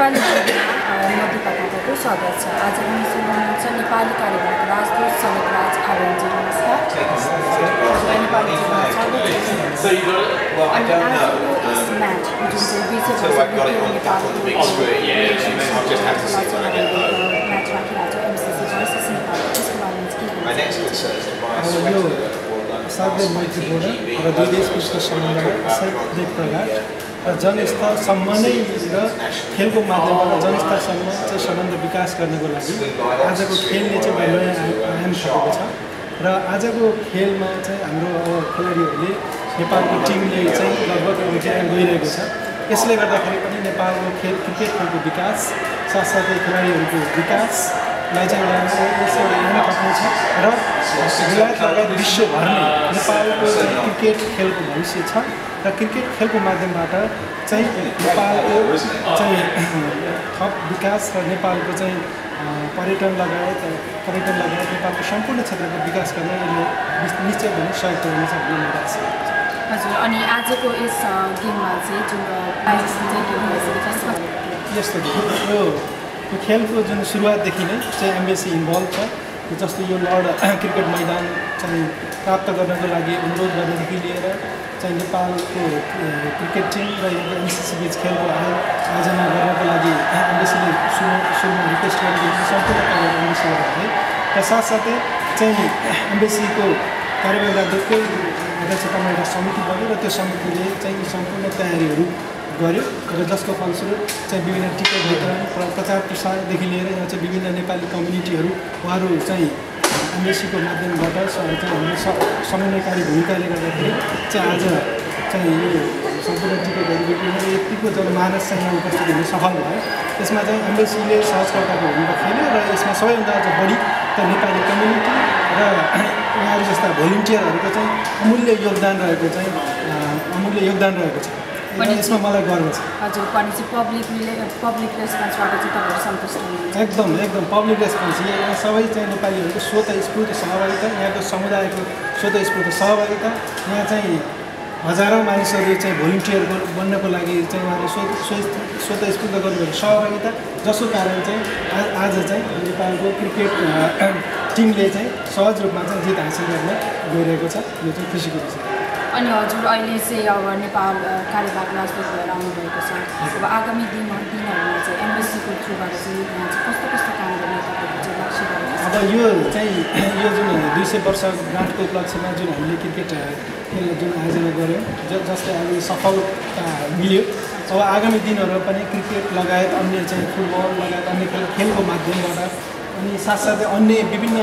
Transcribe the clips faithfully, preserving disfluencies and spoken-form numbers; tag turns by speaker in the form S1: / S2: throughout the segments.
S1: नेपाली नदीपाठाको स्वागत छ। आज हामीसँग हुनुहुन्छ नेपाली कार्यवाहक राजदूत सनकराज आर्यनजी। नमस्कार। नेपाली अनि आजको यस म्याच जुन चाहिँ विषय नेपालको म्याच राखिरहेको छ एमसिसी भर्सेस नेपाल, त्यसको बारेमा चाहिँ
S2: यो असाध्यै मैत्रीपूर्ण र दुई देशबिचको सम्बन्धलाई असाध्यै प्रगाढ र जनस्तरसम्म नै र खेलको माध्यमबाट जनस्तरसम्म चाहिँ सम्बन्ध विकास गर्नको लागि आजको खेलले चाहिँ नयाँ आयाम थपेको छ। र आजको खेलमा चाहिँ हाम्रो अब खेलाडीहरूले नेपालको टिमले चाहिँ लगभग उठाएर गइरहेको छ। यसले गर्दाखेरि पनि नेपालको खेल क्रिकेट खेलको विकास साथसाथै खेलाडीहरूको विकासलाई चाहिँ एउटा यहाँ थप्नु छ र बेलायत लगायत विश्वभर नै नेपालको क्रिकेट खेलको भविष्य छ र क्रिकेट खेलको माध्यमबाट चाहिँ नेपालको चाहिँ थप विकास र नेपालको चाहिँ पर्यटन लगायत पर्यटन लगायत नेपालको सम्पूर्ण क्षेत्रको विकास गर्न यसले निश्चय पनि सहयोग पुर्याउनेछ भन्ने मेरो आशा छ।
S1: हजुर, अनि आजको यस गेममा चाहिँ जुन
S2: यस्तो यो खेलको जुन सुरुवातदेखि नै चाहिँ एम्बेसी इन्भल्भ छ। जस्तो यो लर्ड क्रिकेट मैदान चाहिँ प्राप्त गर्नको लागि अनुरोध गर्नेदेखि लिएर चाहिँ नेपालको क्रिकेट टिम र यो एमसिसी बिच खेलको आयोजना गर्नको लागि एम्बेसीले सुरु सुरुमा रिक्वेस्ट गरेको सम्पूर्ण कार्यहरू एम्बेसी गर्दै र साथसाथै चाहिँ एम्बेसीको कार्यवाहक राजदूतकै अध्यक्षतामा एउटा समिति बन्यो र त्यो समितिले चाहिँ सम्पूर्ण तयारीहरू गर्यो र जसको फलस्वरूप चाहिँ विभिन्न टिकट वितरण प्रचार प्रसारदेखि लिएर यहाँ चाहिँ विभिन्न नेपाली कम्युनिटीहरू उहाँहरू चाहिँ एमबिसीको माध्यमबाट चाहिँ हाम्रो समन्वयकारी भूमिकाले गर्दाखेरि चाहिँ आज चाहिँ यो सम्पूर्ण टिकटहरू बिक्री यतिको जनमानस चाहिँ यहाँ उपस्थित हुन सफल भयो। यसमा चाहिँ एमबिसीले सहजकर्ताको भूमिका खेल्यो र यसमा सबैभन्दा अझ बढी त नेपाली कम्युनिटी र उहाँहरू जस्ता भोलिन्टियरहरूको चाहिँ अमूल्य योगदान रहेको चाहिँ अमूल्य योगदान रहेको छ। यसमा मलाई गर्व छ।
S1: हजुर, भनेपछि पब्लिकले पब्लिक रेस्पोन्सबाट चाहिँ तपाईँहरू सन्तुष्ट हुनुहुन्छ?
S2: एकदम एकदम पब्लिक रेस्पोन्स। यहाँ सबै चाहिँ नेपालीहरूको स्वतःस्फूर्त सहभागिता, यहाँको समुदायको स्वतःस्फूर्त सहभागिता, यहाँ चाहिँ हजारौँ मानिसहरू चाहिँ भोलिन्टियर बन्नको लागि चाहिँ उहाँहरू स्व स्वतःस्फूर्त गर्नुभएको सहभागिता, जसको कारण चाहिँ आज चाहिँ नेपालको क्रिकेट टिमले चाहिँ सहज रूपमा चाहिँ जित हासिल गर्न गइरहेको छ। यो चाहिँ खुसीको विषय।
S1: अनि हजुर, अहिले चाहिँ अब नेपाल कार्यवाहक राजदूत भएर आउनुभएको छ। अब आगामी दिन दिनहरूमा चाहिँ एमबिसीको थ्रुबाट चाहिँ यहाँ चाहिँ कस्तो कस्तो काम गर्ने तपाईँको चाहिँ लक्ष्य गर्नु?
S2: अब यो चाहिँ यो जुन दुई सय वर्ष गाँठको उपलक्ष्यमा जुन हामीले क्रिकेट खेल जुन आयोजना गऱ्यौँ, ज जसले अहिले सफलता मिल्यो, अब आगामी दिनहरू पनि क्रिकेट लगायत अन्य चाहिँ फुटबल लगायत अन्य खेल खेलको माध्यमबाट अनि साथसाथै अन्य विभिन्न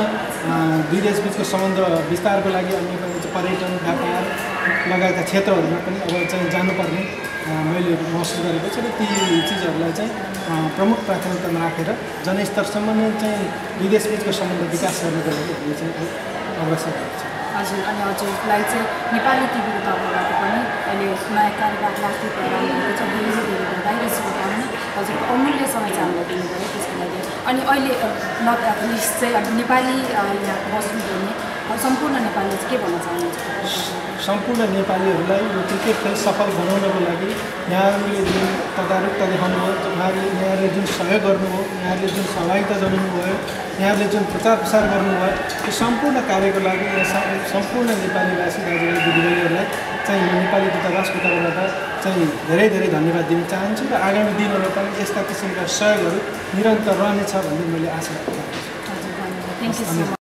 S2: दुई देशबिचको सम्बन्ध विस्तारको लागि अन्य पनि पर्यटन व्यापार लगायतका क्षेत्रहरूमा पनि अब चाहिँ जानुपर्ने मैले महसुस गरेको छु र ती चिजहरूलाई चाहिँ प्रमुख प्राथमिकतामा राखेर जनस्तरसम्म नै चाहिँ दुई देशबिचको सम्बन्ध विकास गर्नको लागि हामीले चाहिँ अग्रसर भएको छ।
S1: हजुर, अनि हजुरलाई चाहिँ नेपाली टिभीको तर्फबाट पनि अहिले नयाँ कार्यवाहक राजदूत भएर आउनुभएको छ। धेरै धेरै बधाई र शुभकामना। हजुरको अमूल्य समय चाहिँ हामीलाई दिनुभयो त्यसको लागि। अनि अहिले नट एटलिस्ट चाहिँ नेपाली यहाँ बस्नुहुने सम्पूर्ण नेपालीले चाहिँ के भन्न चाहनुहुन्छ?
S2: सम्पूर्ण नेपालीहरूलाई यो क्रिकेट खेल सफल बनाउनको लागि यहाँहरूले जुन तदारुकता देखाउनुभयो, उहाँहरूले यहाँहरूले जुन सहयोग गर्नुभयो, यहाँहरूले जुन सहभागिता जनाउनुभयो, यहाँहरूले जुन प्रचार प्रसार गर्नुभयो, त्यो सम्पूर्ण कार्यको लागि यहाँ सम्पूर्ण नेपालीवासी दाजुभाइ दिदीबहिनीहरूलाई चाहिँ नेपाली दूतावासको तर्फबाट चाहिँ धेरै धेरै धन्यवाद दिन चाहन्छु र आगामी दिनहरूमा पनि यस्ता किसिमका सहयोगहरू निरन्तर रहनेछ भन्ने मैले आशा राख्छु।
S1: हजुर, धन्यवाद। Thank you so much.